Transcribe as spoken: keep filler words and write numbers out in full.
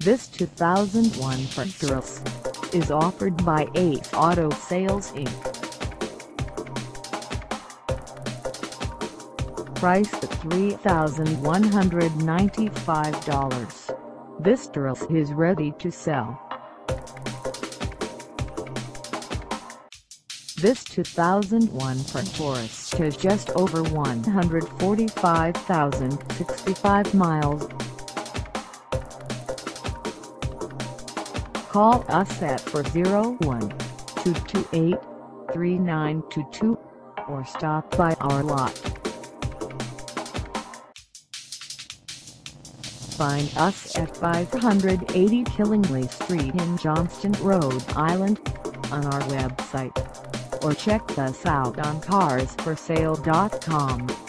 This two thousand one Ford Taurus is offered by Ace Auto Sales Incorporated. Priced at three thousand one hundred ninety-five dollars, this Taurus is ready to sell. This two thousand one Ford Taurus has just over one hundred forty-five thousand sixty-five miles. Call us at four oh one, two two eight, three nine two two or stop by our lot. Find us at five eighty Killingly Street in Johnston, Rhode Island, on our website, or check us out on cars for sale dot com.